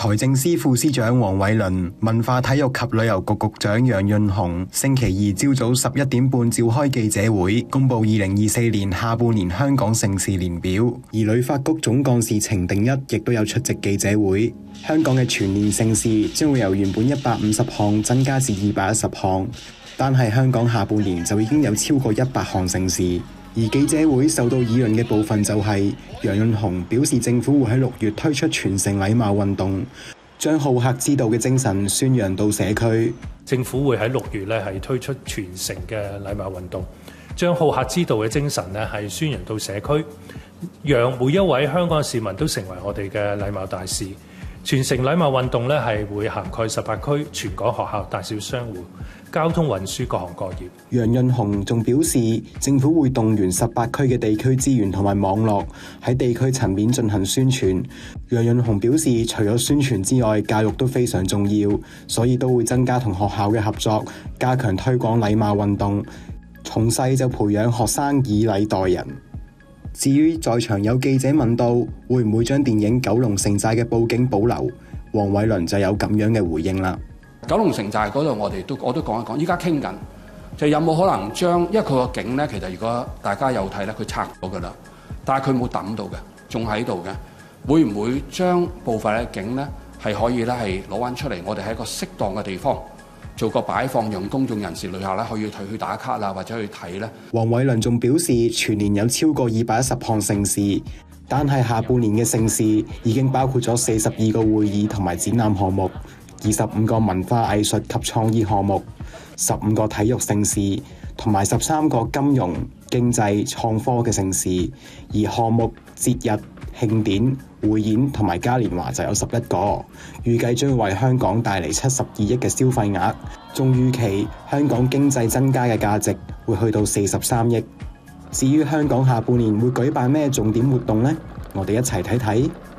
財政司副司長黃偉綸、文化體育及旅遊局局長楊潤雄星期二朝早11點半召開記者會，公布2024年下半年香港盛事年表。而旅發局總幹事程定一亦都有出席記者會。香港嘅全年盛事將會由原本150項增加至210項，單係香港下半年就已經有超過100項盛事。而記者會受到議論嘅部分就係楊潤雄表示政府會喺6月推出全城禮貌運動，將好客之道嘅精神宣揚到社區。 政府會喺6月咧係推出全城嘅禮貌運動，將好客之道嘅精神咧係宣揚到社區，讓每一位香港市民都成為我哋嘅禮貌大使。全城禮貌運動咧係會涵蓋18區全港學校、大小商戶、交通運輸各行各業。 楊潤雄仲表示，政府會動員18區嘅地區資源同埋網絡，喺地區層面進行宣傳。楊潤雄表示，除咗宣傳之外，教育都非常重要，所以都會增加同學校嘅合作，加強推廣禮貌運動，從細就培養學生以禮待人。至於在場有記者問到會唔會將電影《九龍城寨》嘅佈景保留，黃偉綸就有咁樣嘅回應啦。 九龍城寨嗰度我都講一講，依家傾緊就有冇可能將，因為佢個景咧，其實如果大家有睇咧，佢拆咗噶啦，但係佢冇抌到嘅，仲喺度嘅，會唔會將部分嘅景咧係可以咧係攞翻出嚟，我哋喺一個適當嘅地方做個擺放，讓公眾人士、旅客咧可以去打卡啦，或者去睇咧。黃偉綸仲表示，全年有超過210項盛事，但係下半年嘅盛事已經包括咗42個會議同埋展覽項目、25個文化藝術及創意項目、15個體育盛事，同埋13個金融、經濟、創科嘅盛事，而項目、節日、慶典、匯演同埋嘉年華就有11個，預計將會為香港帶嚟72億嘅消費額，仲預期香港經濟增加嘅價值會去到43億。至於香港下半年會舉辦咩重點活動呢？我哋一齊睇睇。